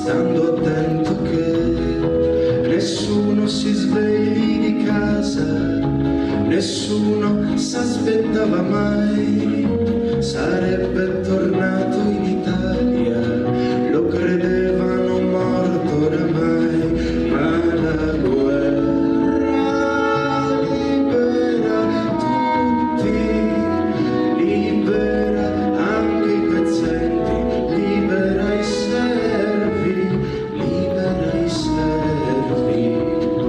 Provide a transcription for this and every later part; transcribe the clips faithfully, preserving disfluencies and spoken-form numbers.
stando attento che nessuno si svegli di casa, nessuno s'aspettava mai sarebbe tornato in Italia, lo credevano morto oramai, ma la guerra libera tutti, libera anche i pezzenti, libera i servi, libera i servi.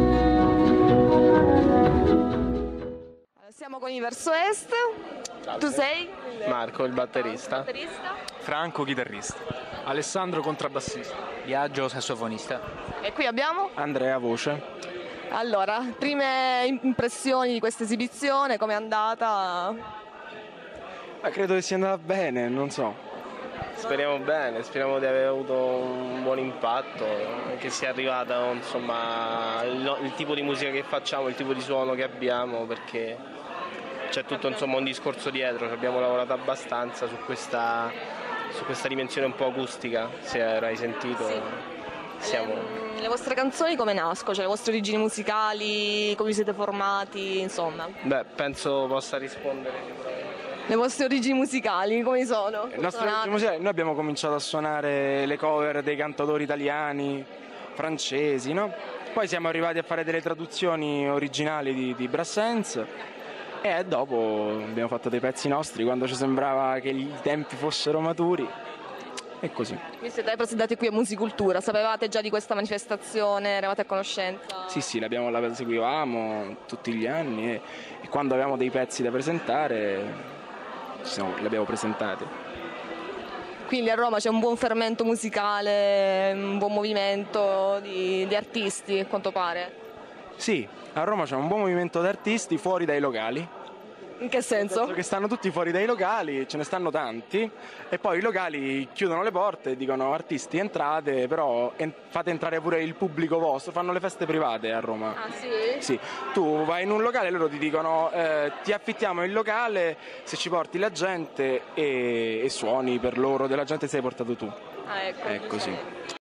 Siamo con i Verso Est. Tu sei? Marco, il batterista. Il batterista. Franco, chitarrista. Alessandro, contrabbassista. Viaggio, sassofonista. E qui abbiamo? Andrea, voce. Allora, prime impressioni di questa esibizione, com'è andata? Ma credo che sia andata bene, non so. Speriamo bene, speriamo di aver avuto un buon impatto, che sia arrivata insomma il, il tipo di musica che facciamo, il tipo di suono che abbiamo, perché c'è tutto insomma un discorso dietro, abbiamo lavorato abbastanza su questa, su questa dimensione un po' acustica, se avrai sentito. Sì. Siamo... Le, le vostre canzoni come nascono? Cioè le vostre origini musicali, come vi siete formati, insomma? Beh, penso possa rispondere sicuramente. Le vostre origini musicali, come sono? Il nostro origine musicale, noi abbiamo cominciato a suonare le cover dei cantautori italiani, francesi, no? Poi siamo arrivati a fare delle traduzioni originali di, di Brassens e dopo abbiamo fatto dei pezzi nostri quando ci sembrava che i tempi fossero maturi e così. Vi siete presentati qui a Musicultura, sapevate già di questa manifestazione, eravate a conoscenza? Sì, sì, l'abbiamo, la seguivamo tutti gli anni e, e quando avevamo dei pezzi da presentare ci siamo, li abbiamo presentati. Quindi a Roma c'è un buon fermento musicale, un buon movimento di, di artisti, a quanto pare. Sì, a Roma c'è un buon movimento di artisti fuori dai locali. In che senso? Penso che stanno tutti fuori dai locali, ce ne stanno tanti e poi i locali chiudono le porte e dicono artisti entrate, però en- fate entrare pure il pubblico vostro, fanno le feste private a Roma. Ah sì? Sì, tu vai in un locale e loro ti dicono eh, ti affittiamo il locale se ci porti la gente e, e suoni per loro, della gente sei portato tu. Ah, ecco. È così.